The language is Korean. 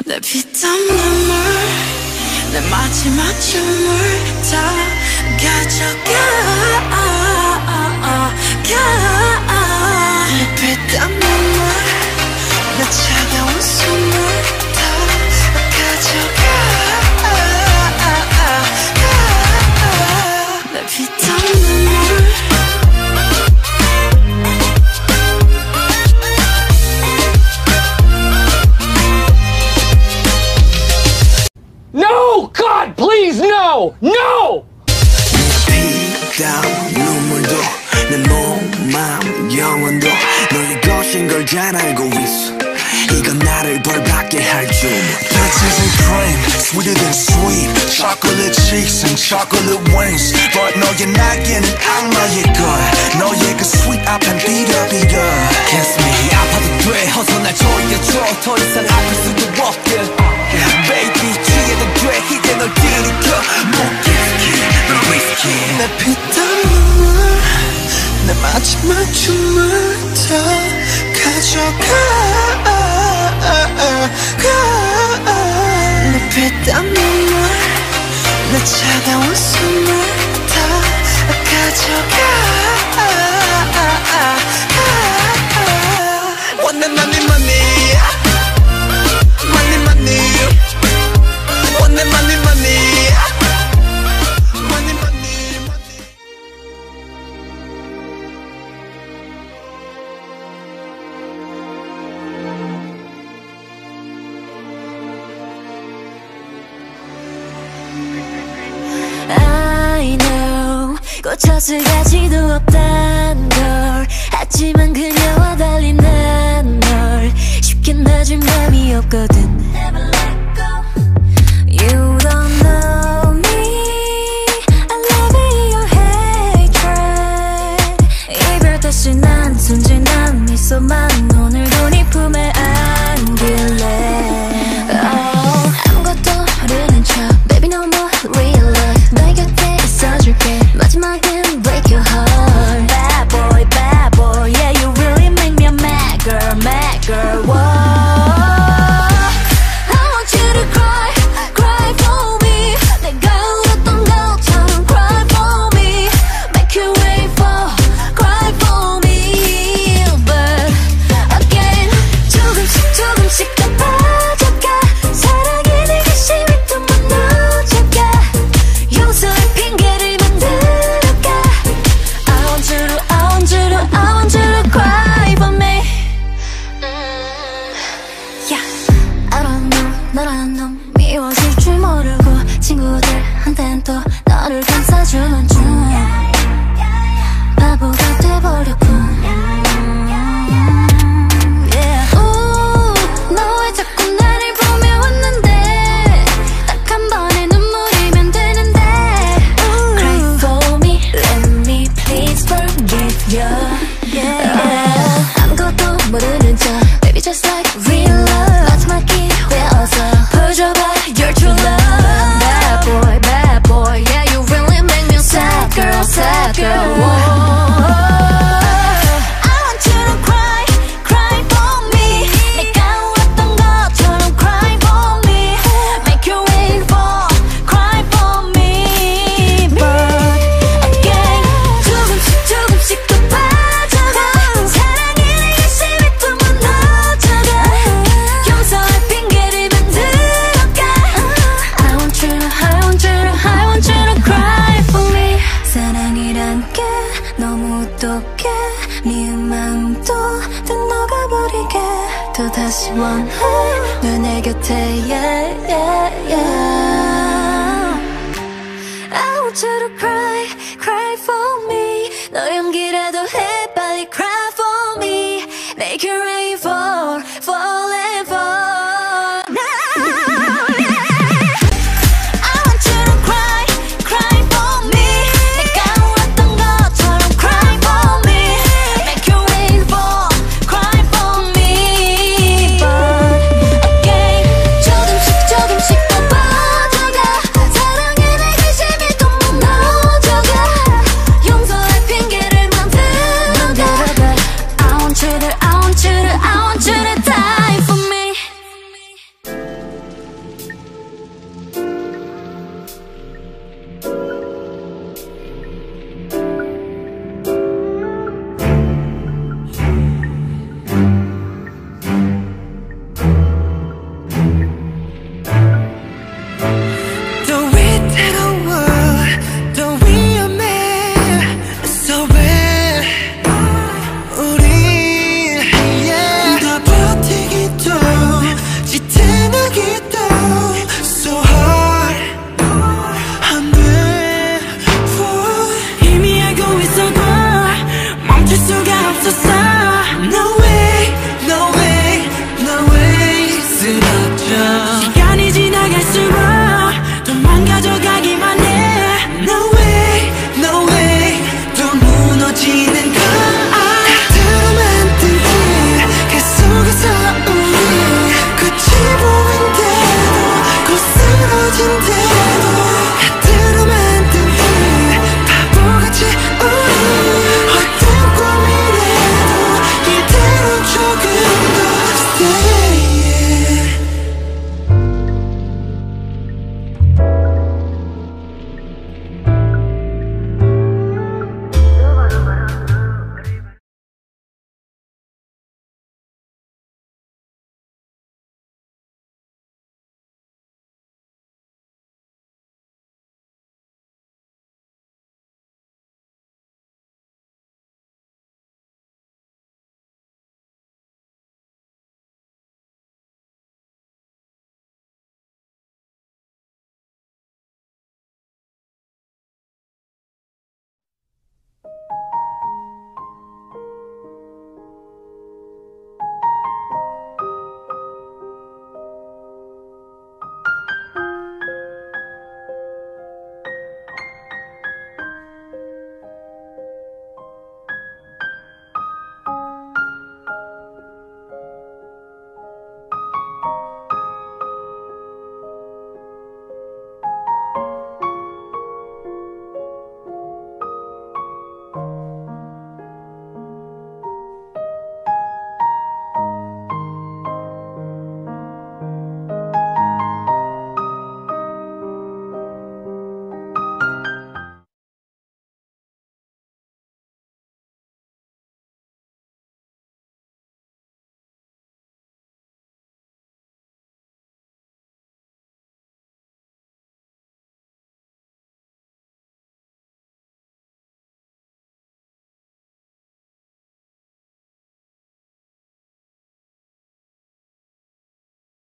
내 피땀 눈물 내 마지막 춤을 다 가져가 내 피땀 눈물 내 차가운 숨을 다 가져가 내 피땀 눈물 No! God, please, no! No! 피땀 눈물도 내 몸, 마음, 영혼도 너의 것인 걸 잘 알고 있어. 이건 나를 벌받게 할 줄. Peaches and cream, sweeter than sweet. Chocolate cheeks and chocolate wings. But 너의 날개는 악마의 걸. 너의 그 sweet 앞엔 비려. Kiss me, 아파도 돼. 어서 날 조여줘. 더 이상 아플 수도 없게. Baby, 취해도 돼. 이제 널 들이켜. 목기스키, 널 위스키. 내 피땀 눈물 내 마지막 춤을 다 가져가 내 피땀 눈물 내 차가운 숨을 다 가져가 Want that money money Money money Want that money money Money money money I know 꽂혔을 가치도 없단 걸 하지만 그녀와 달리 난 널 쉽게 놔줄 맘이 없거든 Never let go You don't know me I love your hatred 이별 다시 난 순진한 미소만 오늘도 네 품에 안길래 아무것도 모르는 척 Baby no more real love 너의 곁에 있어줄게 마지막엔 break your heart Bad boy, yeah you really make me a mad girl, whoa I want you to cry for me 내가 울었던 것처럼 cry for me Make you wait for, cry for me But again 조금씩 더 빠져가 사랑이 내게 심히 또 무너져가 용서의 핑계를 만들어가 I want you to cry for me Yeah I don't know 너란 놈 미워질 줄 모르고 친구들한텐 또 너를 감싸주는 중 바보가 돼버렸군 Yeah 너 왜 자꾸 나를 보며 웃는데 딱 한 번의 눈물이면 되는데 Cry for me Let me please forgive you 아무것도 모르는 척 Baby just like real love 마지막 기회 어서 보여줘봐 Your true love Bad boy Yeah you really make me sad girl Whoa. I want you to cry for me 내가 울었던 것처럼 cry for me Make you wait for, cry for me But again 조금씩 더 빠져가 사랑이 내게 심히 또 무너져가 용서의 핑계를 만들어가 I want you to cry for me 사랑이란 게 너무 똑해 미운 마음도 다 녹아버리게 또다시 원해 널 내 곁에 yeah I want you to cry